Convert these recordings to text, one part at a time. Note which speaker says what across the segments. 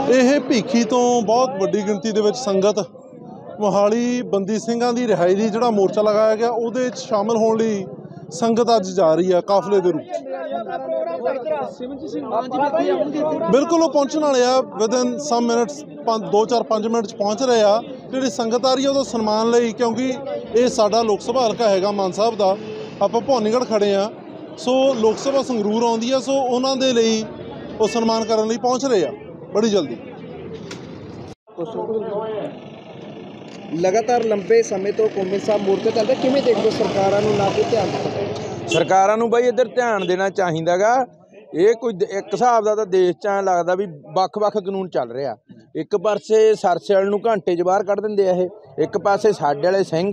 Speaker 1: ਇਹ ਭੀਖੀ ਤੋਂ ਬਹੁਤ ਵੱਡੀ ਗਿਣਤੀ ਦੇ ਵਿੱਚ ਸੰਗਤ ਮੋਹਾਲੀ ਬੰਦੀ ਸਿੰਘਾਂ ਦੀ ਰਿਹਾਈ ਲਈ ਜਿਹੜਾ ਮੋਰਚਾ ਲਗਾਇਆ ਗਿਆ ਉਹਦੇ 'ਚ ਸ਼ਾਮਲ ਹੋਣ ਲਈ ਸੰਗਤ ਅੱਜ ਜਾ ਰਹੀ ਹੈ ਕਾਫਲੇ ਦੇ ਰੂਪ 'ਚ। ਬਿਲकुल ਉਹ ਪਹੁੰਚਣ ਵਾਲੇ ਆ ਵਿਦਨ ਸਮ ਮਿੰਟਸ 2-4-5 ਮਿੰਟ 'ਚ ਪਹੁੰਚ ਰਹੇ ਆ। ਜਿਹੜੀ ਸੰਗਤ ਆ ਰਹੀ ਹੈ ਉਹਦਾ ਸਨਮਾਨ ਲਈ, ਕਿਉਂਕਿ ਇਹ ਸਾਡਾ ਲੋਕ ਸਭਾ ਹਲਕਾ ਹੈਗਾ ਮਾਨ ਸਾਹਿਬ ਦਾ, ਆਪਾਂ ਭਵਾਨੀਗੜ੍ਹ ਖੜੇ ਆ। ਸੋ ਲੋਕ ਸਭਾ ਸੰਗਰੂਰ ਆਉਂਦੀ ਆ, ਸੋ ਉਹਨਾਂ ਦੇ ਲਈ ਉਹ ਸਨਮਾਨ ਕਰਨ ਲਈ ਪਹੁੰਚ ਰਹੇ ਆ ਬੜੀ ਜਲਦੀ।
Speaker 2: लगातार लंबे समय तो कौमी साहब मोर्चा चल रहा, किवें देखदे सरकारां नूं ना कोई ध्यान
Speaker 3: सरकारां नूं बई इधर ध्यान देना चाहिदा गा। ये कोई एक हिसाब का तो देश च ऐ लगदा भी ਵੱਖ-ਵੱਖ कानून चल रहा। एक पासे सरसे वाले नूं घंटे च बाहर कढ दिंदे आ, एक पासे साडे वाले सिंह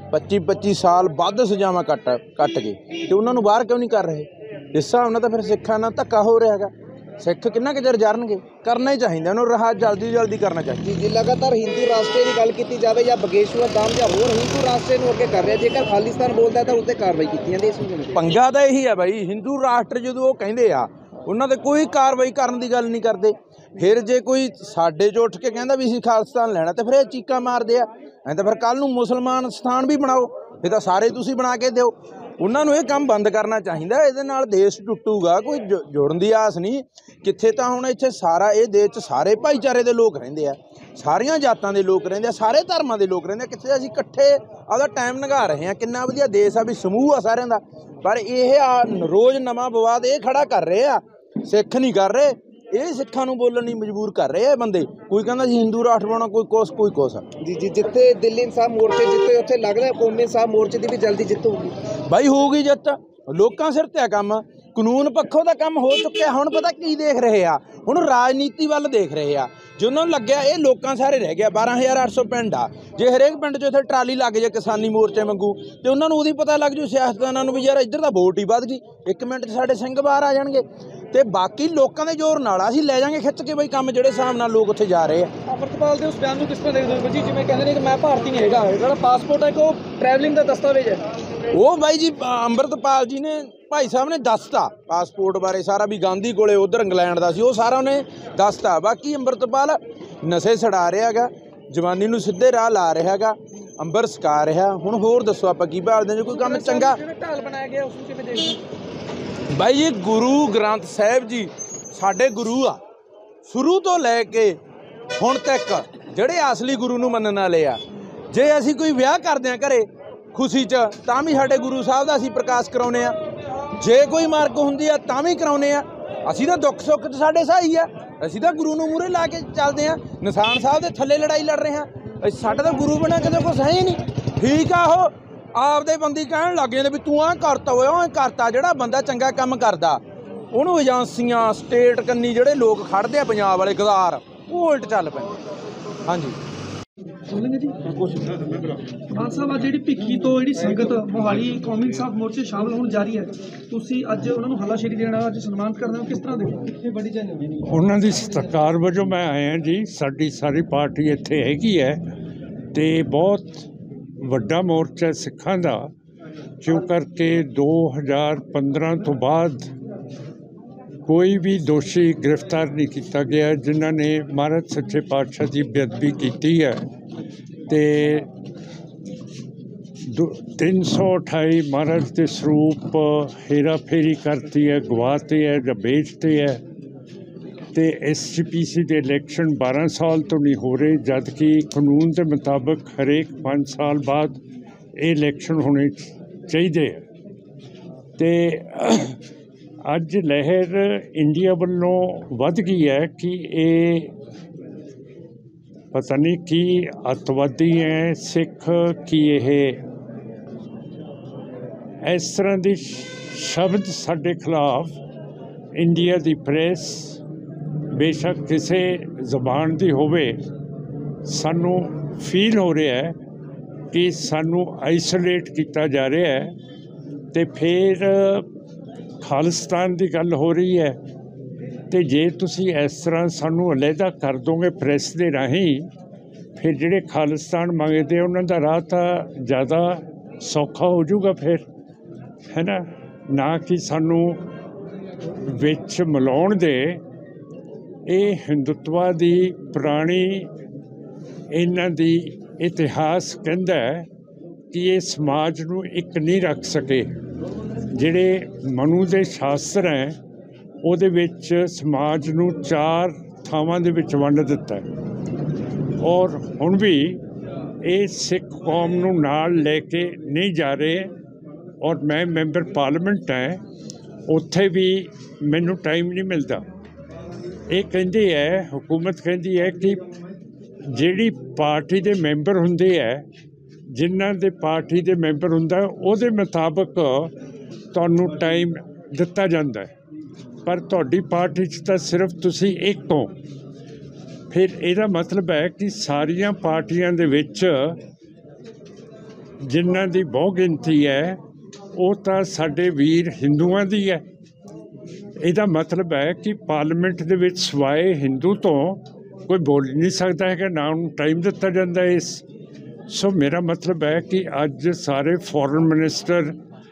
Speaker 3: 25-25 साल ਵੱਧ सजावां कट के ते उन्हां नूं बाहर क्यों नहीं कर रहे? इस हिसाब नाल तां फिर सिक्खां नाल धक्का हो रहा है। सिख किन्ना कि चर जरनगे, करना ही चाहिए उन्होंने, रहा जल्दी करना चाहिए।
Speaker 2: जी लगातार हिंदू राष्ट्र की गल की जाए या बगेश्वर धाम या होर हिंदू राष्ट्र को अगे कर रहे, जेकर खालिस्तान बोलता है तो उत्ते कार्रवाई की जाती।
Speaker 3: पंगा तो यही है बई, हिंदू राष्ट्र जो वो कहते आ उन्होंने कोई कार्रवाई करने की गल नहीं करते। फिर जे कोई साडे चो उठ के कहता भी असीं खालिस्तान लैना तो फिर ये चीका मारते हैं। ऐ तो फिर कल नूं मुसलमान स्थान भी बनाओ, फिर तो सारे तुसीं बना के दो। उन्होंने ये काम बंद करना चाहिए। ये नाल देश टुटूगा, कोई जुड़न की आस नहीं। कित्थे तां हुण इत्थे सारा ये देश सारे भाईचारे के लोग रहिंदे आ, सारियां जातां के लोग रहिंदे आ, सारे धर्मां के लोग रहिंदे आ। कित्थे असीं इकट्ठे आपदा टाइम लंघा रहे हैं। किन्ना वधिया देश आ भी समूह आ सारियां दा, पर ये रोज़ नवां विवाद ये खड़ा कर रहे आ। सिख नहीं कर रहे, ये सिखां नूं बोलण नहीं मजबूर कर रहे हैं बंदे। कोई कहंदा जी हिंदू राष्ट्र बनाउणा, कोई कुछ।
Speaker 2: जी जी जिथे दिल्ली इंसाफ मोर्चे जिते उत्थे लगदा कौमी इंसाफ मोर्चे की भी जल्दी जित होगी।
Speaker 3: भाई होगी जित, लोकां सिर ते काम, कानून पक्षों का काम हो चुका। हुण पता की देख रहे आ, हुण राजनीति वल देख रहे आ। जिन्होंने लग्या ये लोकां सारे रह गया। 12,800 पिंड आ, जे हरेक पिंड चो इत्थे ट्राली लग जाए किसानी मोर्चे वांगू ते उन्हां नूं उहदी पता लग जू सियासतदानां नूं भी यार इधर दा वोट ही वध गई, 1 मिनट साडे सिंह बाहर आ जाणगे। ते बाकी लोगों के जोर नाल असीं लै जांगे खिच के बई काम जिहड़े हिसाब नाल लोग उत्थे जा रहे हैं।
Speaker 2: अमरतपाल दे उस बयान नूं किस तरह देखदे हो जी, जिवें कहंदे ने कि मैं भारती नहीं हैगा, जिहड़ा पासपोर्ट है कि वो ट्रैवलिंग दा दस्तावेज है।
Speaker 3: वो बाई जी अमरतपाल जी ने भाई साहब ने दसता पासपोर्ट बारे सारा भी गांधी कोले उधर इंग्लैंड का सी, वो सारा उन्हें दसता। बाकी अमरतपाल नशे छड़ा रहा है, जवानी नूं सीधे राह ला रहा है, अंबर सका रहा। हुण होर दसो आपां की भालदे जो कोई काम चंगा
Speaker 2: ढाल बनाया गया उस किवें देखदे
Speaker 3: भाई जी? गुरु ग्रंथ साहिब जी साडे गुरु आ, शुरू तो लैके हुण तक जिहड़े असली गुरु नूं मनण वाले आ। जे असीं कोई विआह करदे आ घरे खुशी च तां भी साडे गुरु साहब दा असीं प्रकाश कराउने आ, जे कोई मरग हुंदी आ तां भी कराउने आ। असीं तां दुख सुख च साडे सहाई आ, असीं तां गुरु नूं मूहरे ला के चलदे आ। निशान साहब दे थल्ले लड़ाई लड़ रहे आ, साडा तां गुरु बना कदे कुछ है ही नहीं। ठीक आ, हो आपदे बंदी कहण लग जांदे भी तूं आ करता होया ओ करता। जिहड़ा बंदा चंगा काम करदा उहनूं एजेंसियां स्टेट कन्नी जिहड़े लोग खड़दे आ पंजाब वाले गदार ਉਹ ਉਲਟ ਚੱਲ ਪੈਂਦੇ। ਹਾਂਜੀ
Speaker 4: ਮਾਨ ਸਾਹਿਬ, ਜਿਹੜੀ ਭਿੱਖੀ ਤੋਂ ਜਿਹੜੀ ਸੰਗਤ ਮੋਹਾਲੀ ਕੌਮੀ ਇੰਸਾਫ ਮੋਰਚੇ ਸ਼ਾਮਲ ਹੋਣ ਜਾ ਰਹੀ ਹੈ, ਤੁਸੀਂ ਅੱਜ ਉਹਨਾਂ ਨੂੰ ਹੱਲਾਸ਼ੇਰੀ ਦੇਣਾ, ਅੱਜ ਸਨਮਾਨ ਕਰਨਾ, ਕਿਸ ਤਰ੍ਹਾਂ ਦੇਖੋ? ਕਿੱਥੇ ਬੜੀ ਜਾਣੀ
Speaker 5: ਉਹਨਾਂ ਦੀ ਸਤਿਕਾਰ ਵਜੋਂ ਮੈਂ ਆਇਆ ਜੀ। ਸਾਡੀ ਸਾਰੀ ਪਾਰਟੀ ਇੱਥੇ ਹੈਗੀ ਹੈ ਤੇ ਬਹੁਤ ਵੱਡਾ ਮੋਰਚਾ ਸਿੱਖਾਂ ਦਾ, ਕਿਉਂ ਕਰਕੇ 2015 ਤੋਂ ਬਾਅਦ कोई भी दोषी गिरफ्तार नहीं किया गया जिन्हों ने महाराज सच्चे पातशाह की बेअदबी की है। तो 328 महाराज के स्वरूप हेरा फेरी करती है, गवाते है या बेचते है। तो SGPC के इलैक्शन 12 साल तो नहीं हो रहे, जबकि कानून के मुताबिक हरेक 5 साल बाद ये इलैक्शन होने चाहिए। तो ਅੱਜ ਲਹਿਰ ਇੰਡੀਆ ਵੱਲੋਂ ਵੱਧ ਗਈ ਹੈ ਕਿ ਇਹ ਪਤਾ ਨਹੀਂ ਕੀ ਅੱਤਵਾਦੀ ਹੈ ਸਿੱਖ, ਕਿ ਇਹ ਇਸ ਤਰ੍ਹਾਂ ਦੇ ਸ਼ਬਦ ਸਾਡੇ ਖਿਲਾਫ ਇੰਡੀਆ ਦੀ ਪ੍ਰੈਸ ਬੇਸ਼ੱਕ ਕਿਸੇ ਜ਼ਬਾਨ ਦੀ ਹੋਵੇ, ਸਾਨੂੰ ਫੀਲ ਹੋ ਰਿਹਾ ਹੈ ਕਿ ਸਾਨੂੰ ਆਈਸੋਲੇਟ ਕੀਤਾ ਜਾ ਰਿਹਾ ਹੈ। ਅਤੇ ਫਿਰ ਖਾਲਿਸਤਾਨ ਦੀ ਗੱਲ ਹੋ ਰਹੀ ਹੈ। ਅਤੇ ਜੇ ਤੁਸੀਂ ਇਸ ਤਰ੍ਹਾਂ ਸਾਨੂੰ ਅਲੱਗਾ ਕਰ ਦੋਗੇ ਪ੍ਰੈਸ ਦੇ ਰਾਹੀਂ, ਫਿਰ ਜਿਹੜੇ ਖਾਲਿਸਤਾਨ ਮੰਗਦੇ ਉਹਨਾਂ ਦਾ ਰਾਹ ਤਾਂ ਜ਼ਿਆਦਾ ਸੌਖਾ ਹੋ ਜਾਊਗਾ ਫਿਰ, ਹੈ ਨਾ ਕਿ ਸਾਨੂੰ ਵਿੱਚ ਮਿਲਾਉਣ ਦੇ ਇਹ ਹਿੰਦੁਤਵਾ ਦੀ ਪੁਰਾਣੀ ਇਹਨਾਂ ਦੀ ਇਤਿਹਾਸ ਕਹਿੰਦਾ ਹੈ ਕਿ ਇਹ ਸਮਾਜ ਨੂੰ ਇੱਕ ਨਹੀਂ ਰੱਖ ਸਕੇ। ਜਿਹੜੇ ਮਨੂ ਦੇ ਸ਼ਾਸਤਰ ਹੈ ਉਹਦੇ ਵਿੱਚ ਸਮਾਜ ਨੂੰ 4 ਥਾਵਾਂ ਦੇ ਵਿੱਚ ਵੰਡ ਦਿੱਤਾ ਹੈ ਔਰ ਹੁਣ ਵੀ ਇਹ ਸਿੱਖ ਕੌਮ ਨੂੰ ਨਾਲ ਲੈ ਕੇ ਨਹੀਂ ਜਾ ਰਹੇ। ਔਰ ਮੈਂ ਮੈਂਬਰ ਪਾਰਲੀਮੈਂਟ ਹੈ, ਉੱਥੇ ਵੀ ਮੈਨੂੰ ਟਾਈਮ ਨਹੀਂ ਮਿਲਦਾ। ਇਹ ਕਹਿੰਦੇ ਹੈ, ਹੁਕੂਮਤ ਕਹਿੰਦੀ ਹੈ ਕਿ ਜਿਹੜੀ ਪਾਰਟੀ ਦੇ ਮੈਂਬਰ ਹੁੰਦੇ ਹੈ, ਜਿਨ੍ਹਾਂ ਦੇ ਪਾਰਟੀ ਦੇ ਮੈਂਬਰ ਹੁੰਦਾ ਉਹਦੇ ਮੁਤਾਬਕ ਤੁਹਾਨੂੰ ਟਾਈਮ ਦਿੱਤਾ ਜਾਂਦਾ ਹੈ, ਪਰ ਤੁਹਾਡੀ ਪਾਰਟੀ 'ਚ ਤਾਂ ਸਿਰਫ ਤੁਸੀਂ ਇੱਕ ਹੋ। ਫਿਰ ਇਹਦਾ ਮਤਲਬ ਹੈ ਕਿ ਸਾਰੀਆਂ ਪਾਰਟੀਆਂ ਦੇ ਵਿੱਚ ਜਿਨ੍ਹਾਂ ਦੀ ਬਹੁ ਗਿਣਤੀ ਹੈ ਉਹ ਤਾਂ ਸਾਡੇ ਵੀਰ ਹਿੰਦੂਆਂ ਦੀ ਹੈ। ਇਹਦਾ ਮਤਲਬ ਹੈ ਕਿ ਪਾਰਲੀਮੈਂਟ ਦੇ ਵਿੱਚ ਸਿਵਾਏ ਹਿੰਦੂ ਤੋਂ ਕੋਈ ਬੋਲ ਨਹੀਂ ਸਕਦਾ ਹੈਗਾ, ਨਾ ਉਹਨੂੰ ਟਾਈਮ ਦਿੱਤਾ ਜਾਂਦਾ ਇਸ। ਸੋ ਮੇਰਾ ਮਤਲਬ ਹੈ ਕਿ ਅੱਜ ਸਾਰੇ ਫੋਰਨ ਮਿਨਿਸਟਰ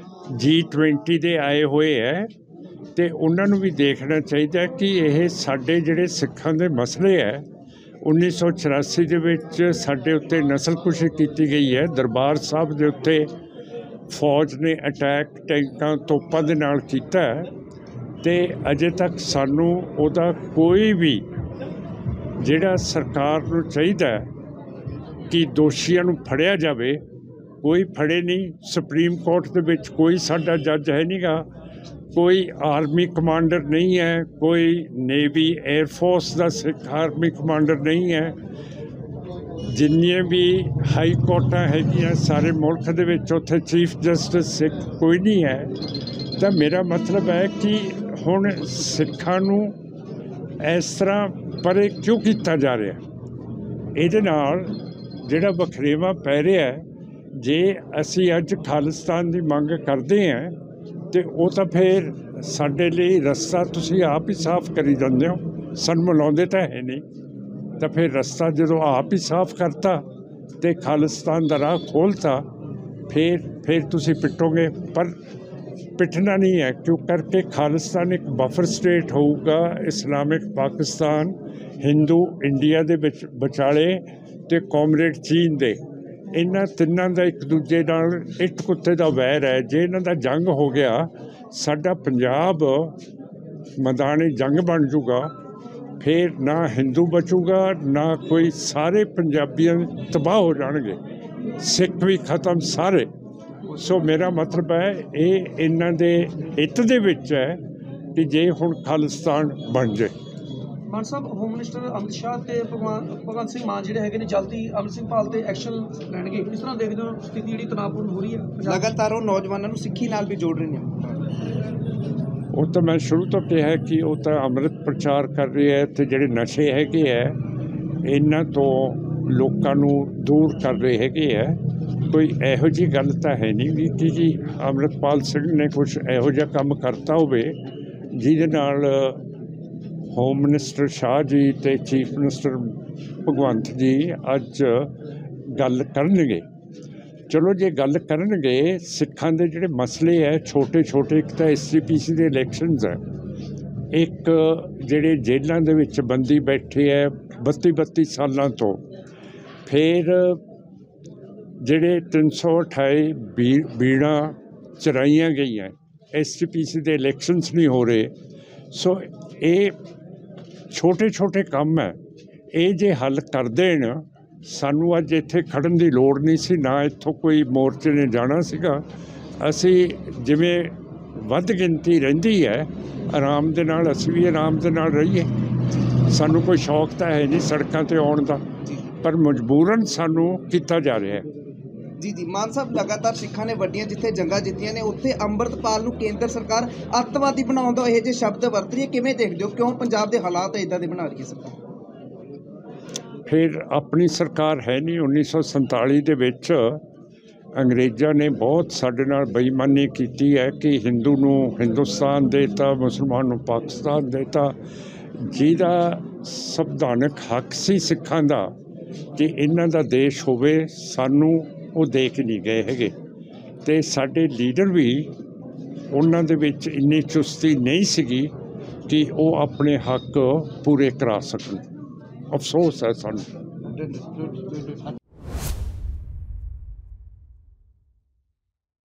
Speaker 5: G20 ਦੇ ਆਏ ਹੋਏ ਹੈ ਅਤੇ ਉਹਨਾਂ ਨੂੰ ਵੀ ਦੇਖਣਾ ਚਾਹੀਦਾ ਕਿ ਇਹ ਸਾਡੇ ਜਿਹੜੇ ਸਿੱਖਾਂ ਦੇ ਮਸਲੇ ਹੈ, 1984 ਦੇ ਵਿੱਚ ਸਾਡੇ ਉੱਤੇ ਨਸਲਕੁਸ਼ੀ ਕੀਤੀ ਗਈ ਹੈ। ਦਰਬਾਰ ਸਾਹਿਬ ਦੇ ਉੱਤੇ ਫੌਜ ਨੇ ਅਟੈਕ ਟੈਂਕਾਂ ਤੋਪਾਂ ਦੇ ਨਾਲ ਕੀਤਾ ਹੈ ਅਤੇ ਅਜੇ ਤੱਕ ਸਾਨੂੰ ਉਹਦਾ ਕੋਈ ਵੀ ਜਿਹੜਾ ਸਰਕਾਰ ਨੂੰ ਚਾਹੀਦਾ ਕਿ ਦੋਸ਼ੀਆਂ ਨੂੰ ਫੜਿਆ ਜਾਵੇ, ਕੋਈ ਫੜੇ ਨਹੀਂ। ਸੁਪਰੀਮ ਕੋਰਟ ਦੇ ਵਿੱਚ ਕੋਈ ਸਾਡਾ ਜੱਜ ਹੈ ਨਹੀਂ ਗਾ, ਕੋਈ ਆਰਮੀ ਕਮਾਂਡਰ ਨਹੀਂ ਹੈ, ਕੋਈ ਨੇਵੀ 에ਅਰਫੋਰਸ ਦਾ ਸਿੱਖ ਆਰਮੀ ਕਮਾਂਡਰ ਨਹੀਂ ਹੈ। ਜਿੰਨੀਆਂ ਵੀ ਹਾਈ ਕੋਰਟਾਂ ਹੈਗੀਆਂ ਸਾਰੇ ਮੁਲਕ ਦੇ ਵਿੱਚ, ਉੱਥੇ ਚੀਫ ਜਸਟਿਸ ਸਿੱਖ ਕੋਈ ਨਹੀਂ ਹੈ। ਤਾਂ ਮੇਰਾ ਮਤਲਬ ਹੈ ਕਿ ਹੁਣ ਸਿੱਖਾਂ ਨੂੰ ਇਸ ਤਰ੍ਹਾਂ ਪਰੇ ਕਿਉਂ ਕੀਤਾ ਜਾ ਰਿਹਾ? ਇਹਦੇ ਨਾਲ ਜਿਹੜਾ ਵਖਰੇਵਾਂ ਪੈ ਰਿਹਾ, ਜੇ ਅਸੀਂ ਅੱਜ ਖਾਲਿਸਤਾਨ ਦੀ ਮੰਗ ਕਰਦੇ ਹਾਂ ਅਤੇ ਉਹ ਤਾਂ ਫਿਰ ਸਾਡੇ ਲਈ ਰਸਤਾ ਤੁਸੀਂ ਆਪ ਹੀ ਸਾਫ਼ ਕਰੀ ਜਾਂਦੇ ਹੋ, ਸਾਨੂੰ ਮਿਲਾਉਂਦੇ ਤਾਂ ਹੈ ਨਹੀਂ। ਤਾਂ ਫਿਰ ਰਸਤਾ ਜਦੋਂ ਆਪ ਹੀ ਸਾਫ਼ ਕਰਤਾ ਅਤੇ ਖਾਲਿਸਤਾਨ ਦਾ ਰਾਹ ਖੋਲ੍ਹਤਾ, ਫਿਰ ਤੁਸੀਂ ਪਿੱਟੋਗੇ। ਪਰ ਪਿੱਟਣਾ ਨਹੀਂ ਹੈ, ਕਿਉਂ ਕਰਕੇ ਖਾਲਿਸਤਾਨ ਇੱਕ ਬਫਰ ਸਟੇਟ ਹੋਊਗਾ ਇਸਲਾਮਿਕ ਪਾਕਿਸਤਾਨ, ਹਿੰਦੂ ਇੰਡੀਆ ਦੇ ਵਿੱਚ ਵਿਚਾਲੇ ਅਤੇ ਕੌਮਰੇਡ ਚੀਨ ਦੇ। ਇਹਨਾਂ ਤਿੰਨਾਂ ਦਾ ਇੱਕ ਦੂਜੇ ਨਾਲ ਇੱਟ ਕੁੱਤੇ ਦਾ ਵੈਰ ਹੈ। ਜੇ ਇਹਨਾਂ ਦਾ ਜੰਗ ਹੋ ਗਿਆ, ਸਾਡਾ ਪੰਜਾਬ ਮੈਦਾਨ ਜੰਗ ਬਣ ਜੂਗਾ, ਫਿਰ ਨਾ ਹਿੰਦੂ ਬਚੂਗਾ ਨਾ ਕੋਈ, ਸਾਰੇ ਪੰਜਾਬੀਆਂ ਤਬਾਹ ਹੋ ਜਾਣਗੇ, ਸਿੱਖ ਵੀ ਖਤਮ ਸਾਰੇ। ਸੋ ਮੇਰਾ ਮਤਲਬ ਹੈ ਇਹ ਇਹਨਾਂ ਦੇ ਹਿੱਤ ਦੇ ਵਿੱਚ ਹੈ ਕਿ ਜੇ ਹੁਣ ਖਾਲਿਸਤਾਨ ਬਣ ਜਾਏ।
Speaker 4: ਮਾਨ ਸਾਹਿਬ, ਹੋਮ ਮਿਨਿਸਟਰ ਅਮਿਤ ਸ਼ਾਹ ਤੇ ਭਗਵੰਤ ਸਿੰਘ ਮਾਨ ਜਿਹੜੇ ਹੈਗੇ ਨੇ ਜਲਦੀ ਅੰਮ੍ਰਿਤਪਾਲ ਤੇ ਐਕਸ਼ਨ ਲੈਣਗੇ, ਕਿਸ ਤਰ੍ਹਾਂ ਦੇਖਦੇ ਹੋ? ਸਥਿਤੀ ਜਿਹੜੀ ਤਣਾਅਪੂਰਨ ਹੋ ਰਹੀ ਹੈ,
Speaker 2: ਲਗਾਤਾਰ ਉਹ ਨੌਜਵਾਨਾਂ ਨੂੰ ਸਿੱਖੀ ਨਾਲ ਵੀ ਜੋੜ ਰਹੇ ਨੇ।
Speaker 5: ਉਹ ਤਾਂ ਮੈਂ ਸ਼ੁਰੂ ਤੋਂ ਕਿਹਾ ਕਿ ਉਹ ਤਾਂ ਅੰਮ੍ਰਿਤ ਪ੍ਰਚਾਰ ਕਰ ਰਹੇ ਹੈ ਅਤੇ ਜਿਹੜੇ ਨਸ਼ੇ ਹੈਗੇ ਹੈ ਇਹਨਾਂ ਤੋਂ ਲੋਕਾਂ ਨੂੰ ਦੂਰ ਕਰ ਰਹੇ ਹੈਗੇ ਹੈ। ਕੋਈ ਇਹੋ ਜਿਹੀ ਗੱਲ ਤਾਂ ਹੈ ਨਹੀਂ ਵੀ ਕਿ ਜੀ ਅੰਮ੍ਰਿਤਪਾਲ ਸਿੰਘ ਨੇ ਕੁਛ ਇਹੋ ਜਿਹਾ ਕੰਮ ਕਰਤਾ ਹੋਵੇ ਜਿਹਦੇ ਨਾਲ ਹੋਮ ਮਿਨਿਸਟਰ ਸ਼ਾਹ ਜੀ ਅਤੇ ਚੀਫ ਮਿਨਿਸਟਰ ਭਗਵੰਤ ਜੀ ਅੱਜ ਗੱਲ ਕਰਨਗੇ। ਚਲੋ ਜੇ ਗੱਲ ਕਰਨਗੇ, ਸਿੱਖਾਂ ਦੇ ਜਿਹੜੇ ਮਸਲੇ ਹੈ ਛੋਟੇ ਛੋਟੇ, ਇੱਕ ਤਾਂ SGPC ਦੇ ਇਲੈਕਸ਼ਨਸ ਹੈ, ਇੱਕ ਜਿਹੜੇ ਜੇਲ੍ਹਾਂ ਦੇ ਵਿੱਚ ਬੰਦੀ ਬੈਠੇ ਹੈ 32 ਸਾਲਾਂ ਤੋਂ, ਫਿਰ ਜਿਹੜੇ 328 ਬੀੜਾਂ ਚਰਾਈਆਂ ਗਈਆਂ, SGPC ਦੇ ਇਲੈਕਸ਼ਨਸ ਨਹੀਂ ਹੋ ਰਹੇ। ਸੋ ਇਹ ਛੋਟੇ ਛੋਟੇ ਕੰਮ ਹੈ, ਇਹ ਜੇ ਹੱਲ ਕਰ ਦੇਣ, ਸਾਨੂੰ ਅੱਜ ਇੱਥੇ ਖੜ੍ਹਨ ਦੀ ਲੋੜ ਨਹੀਂ ਸੀ, ਨਾ ਇੱਥੋਂ ਕੋਈ ਮੋਰਚੇ ਨੇ ਜਾਣਾ ਸੀਗਾ। ਅਸੀਂ ਜਿਵੇਂ ਵੱਧ ਗਿਣਤੀ ਰਹਿੰਦੀ ਹੈ, ਆਰਾਮ ਦੇ ਨਾਲ ਅਸੀਂ ਵੀ ਆਰਾਮ ਦੇ ਨਾਲ ਰਹੀਏ। ਸਾਨੂੰ ਕੋਈ ਸ਼ੌਕ ਤਾਂ ਹੈ ਨਹੀਂ ਸੜਕਾਂ 'ਤੇ ਆਉਣ ਦਾ, ਪਰ ਮਜਬੂਰਨ ਸਾਨੂੰ ਕੀਤਾ ਜਾ ਰਿਹਾ ਹੈ।
Speaker 2: ਜੀ ਮਾਨ ਸਾਹਿਬ, ਲਗਾਤਾਰ ਸਿੱਖਾਂ ਨੇ ਵੱਡੀਆਂ ਜਿੱਥੇ ਜੰਗਾਂ ਜਿੱਤੀਆਂ ਨੇ, ਉੱਥੇ ਅੰਮ੍ਰਿਤਪਾਲ ਨੂੰ ਕੇਂਦਰ ਸਰਕਾਰ ਅੱਤਵਾਦੀ ਬਣਾਉਣ ਦਾ ਇਹੋ ਜਿਹੇ ਸ਼ਬਦ ਵਰਤ ਰਹੀ ਹੈ, ਕਿਵੇਂ ਦੇਖਦੇ ਹੋ? ਕਿਉਂ ਪੰਜਾਬ ਦੇ ਹਾਲਾਤ ਇੱਦਾਂ ਦੇ ਬਣਾ ਰਹੀ ਹੈ ਸਰਕਾਰ?
Speaker 5: ਫਿਰ ਆਪਣੀ ਸਰਕਾਰ ਹੈ ਨਹੀਂ। 1947 ਦੇ ਵਿੱਚ ਅੰਗਰੇਜ਼ਾਂ ਨੇ ਬਹੁਤ ਸਾਡੇ ਨਾਲ ਬੇਈਮਾਨੀ ਕੀਤੀ ਹੈ ਕਿ ਹਿੰਦੂ ਨੂੰ ਹਿੰਦੁਸਤਾਨ ਦੇਤਾ, ਮੁਸਲਮਾਨ ਨੂੰ ਪਾਕਿਸਤਾਨ ਦੇਤਾ, ਜਿਹਦਾ ਸੰਵਿਧਾਨਕ ਹੱਕ ਸੀ ਸਿੱਖਾਂ ਦਾ ਕਿ ਇਹਨਾਂ ਦਾ ਦੇਸ਼ ਹੋਵੇ, ਸਾਨੂੰ ਉਹ ਦੇ ਕੇ ਨਹੀਂ ਗਏ ਹੈਗੇ। ਅਤੇ ਸਾਡੇ ਲੀਡਰ ਵੀ ਉਹਨਾਂ ਦੇ ਵਿੱਚ ਇੰਨੀ ਚੁਸਤੀ ਨਹੀਂ ਸੀਗੀ कि वो अपने हक पूरे करा सकन। अफसोस है सानू।